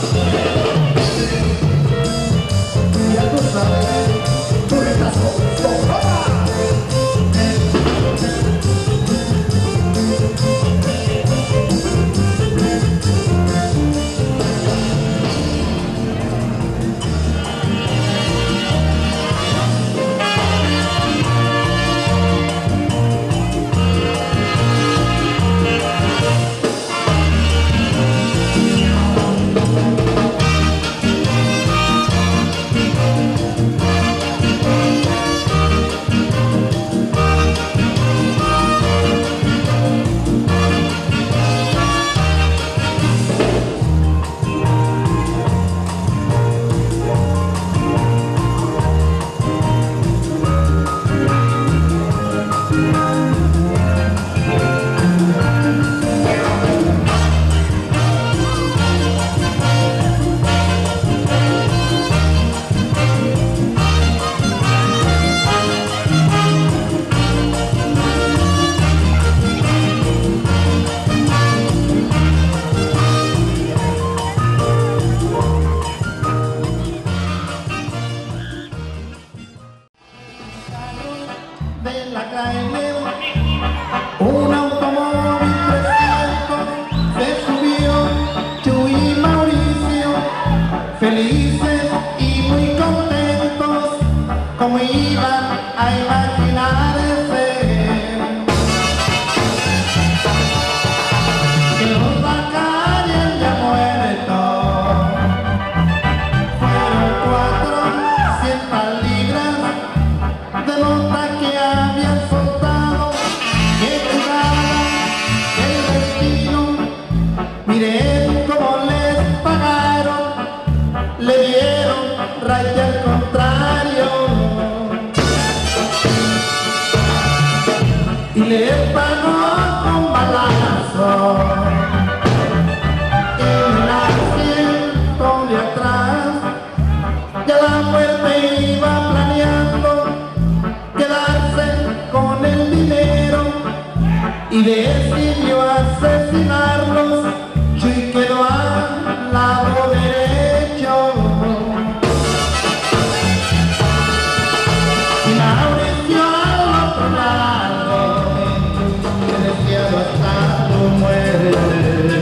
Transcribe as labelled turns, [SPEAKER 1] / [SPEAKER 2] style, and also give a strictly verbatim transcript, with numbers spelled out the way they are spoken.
[SPEAKER 1] De la calle, un automóvil trescientos se subió Chuy y Mauricio, felices y muy contentos, como iban a imaginarse que los bacanes ya muertos fueron cuatrocientas libras de nota que habían soltado, que jugaban el destino. Miren cómo les pagaron, le dieron raya al contrario y le pagó con balazo en el asiento de atrás. Ya la muerte iba planeando quedarse con el dinero y decidió asesinarlos. Chuy quedó al lado derecho y Mauricio al otro lado, que deseado hasta tu muerte.